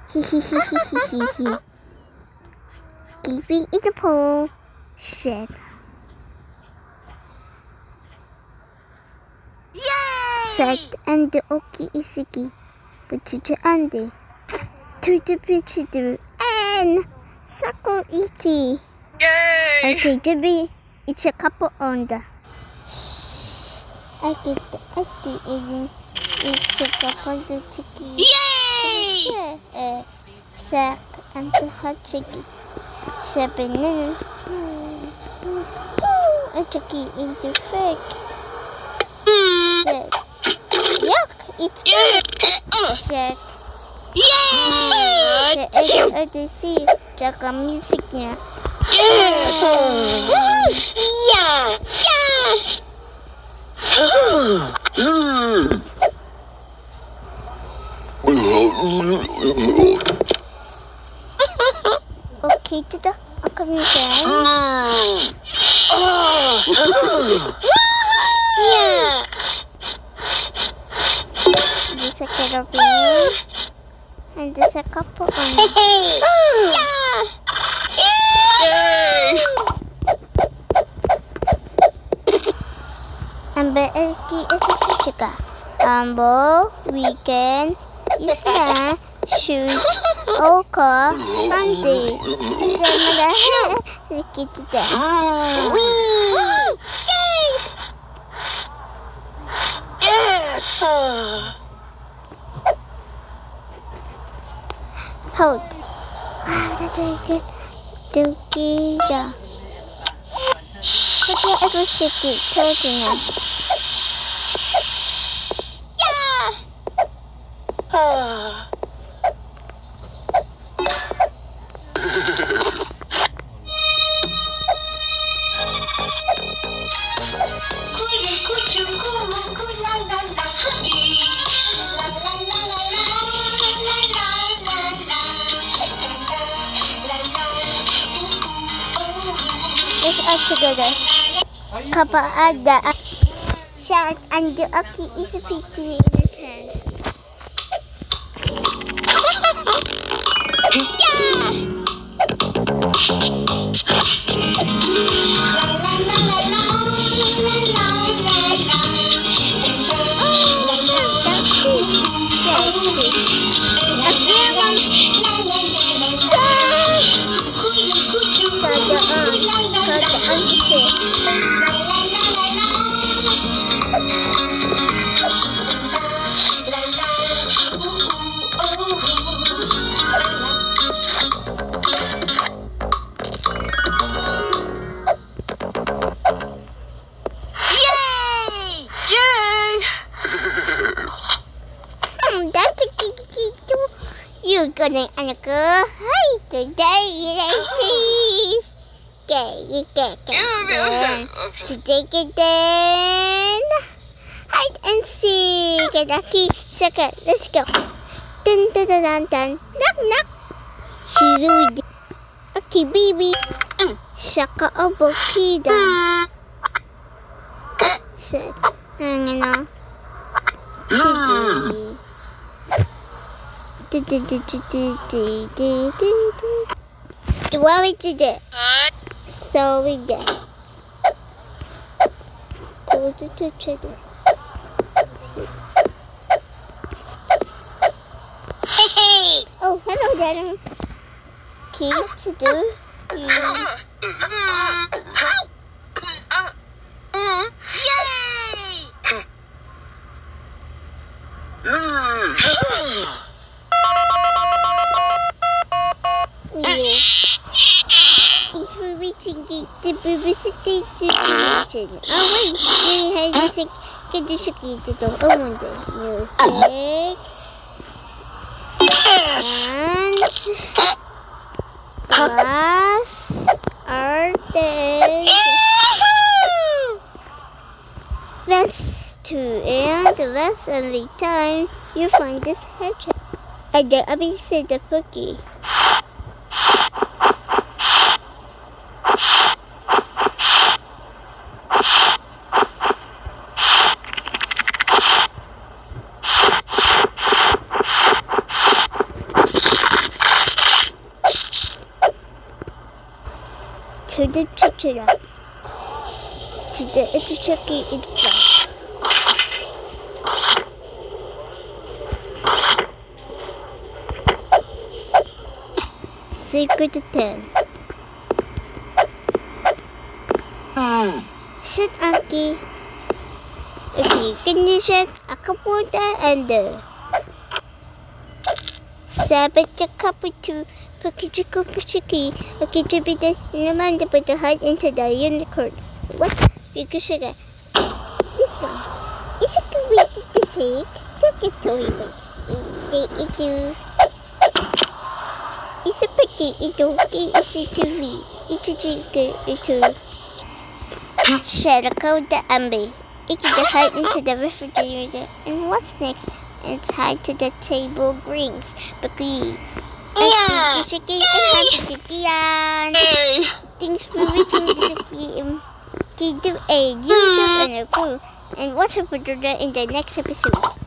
Hee hee hee hee hee hee hee. Keeping in the pool. Shit. Set and the oki isiki. Buchicha ande. To the bichidu. And Sako iti. Yay! Okay, to be. It's a couple on the. I get the in. It's a couple the tiki. Yay! Sack and the hot chicky. Seven in. A chicky in the fake. Sack. Yuck! It's Shack. Yay! The edge of the sea. Jaga musiknya. Yeah! Yeah! Okay, to the upcoming time. Yeah! There's a carabiner. And there's a couple on. Yay! And Becky is a sugar. Ambo, weekend, isla, shoot, oka, andi. Samara, rikita. Yes! Hold. Wow, that's very good. Together. But I was shaky, talking now. Let's all together. Kappa ada. Shout and the aki is a pity in the tent. You're gonna Annika. Hi, today is cheese. Okay, today again. Hide and seek. Lucky second. Let's go. Dun dun dun dun dun. Knock knock. Shirudi. Okay, baby. Shaka obokida. Set. Hang on. Chidi. Do what we did. So we get. Go to touch it. See. Oh, hello, Dada. Key to do. Thanks for reaching the publicity dimension. Oh wait, we had music. Can you shake it to one day? Music. And glass artist. That's to end the rest of the time you find this hedgehog. And the Abby said the cookie. to the chichira. To the itchy it flies. Secret 10. Sit Anki. Okay, condition a computer under. Sabbath a couple to Pakijiko Pashiki. Okay, to be the reminder to put the heart into the unicorns. What? Because sugar. This one. Is it good way to take it toilets. It it's a pretty it's a TV. It's a shadow the amber. It can hide into the refrigerator. And what's next? It's hide to the table greens. Bakri. Yeah. Yay. Thanks for reaching this game. To do a YouTube and a crew. And watch for in the next episode.